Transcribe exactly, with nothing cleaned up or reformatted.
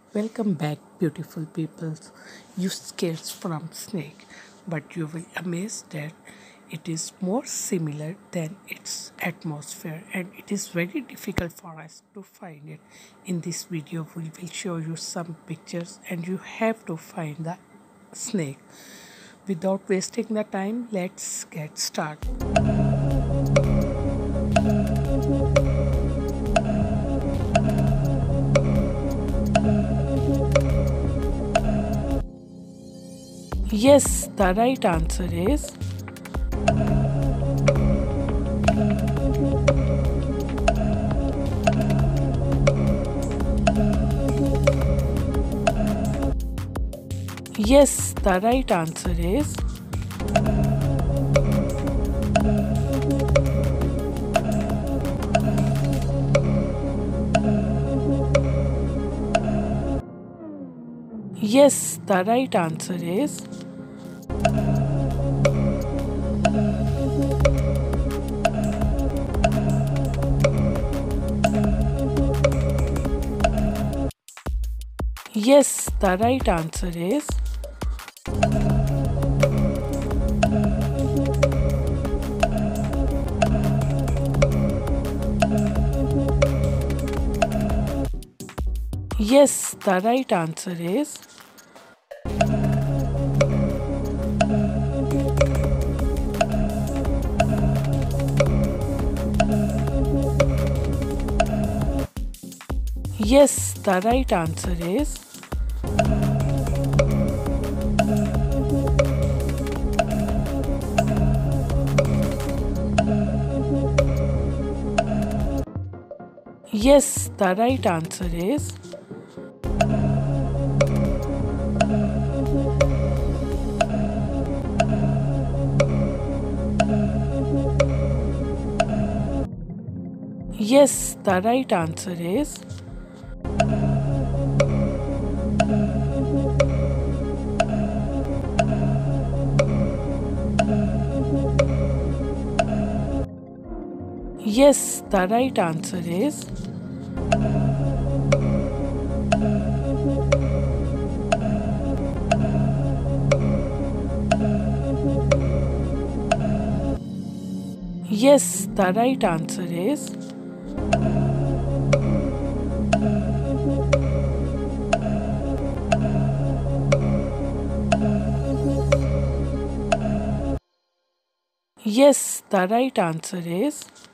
Welcome back, beautiful peoples. You scared from snake, but you will amazed that it is more similar than its atmosphere, and it is very difficult for us to find it. In this video, we will show you some pictures, and you have to find the snake. Without wasting the time, let's get started. Yes, the right answer is Yes, the right answer is Yes, the right answer is Yes, the right answer is Yes, the right answer is Yes, the right answer is Yes, the right answer is Yes, the right answer is Yes, the right answer is Yes, the right answer is Yes, the right answer is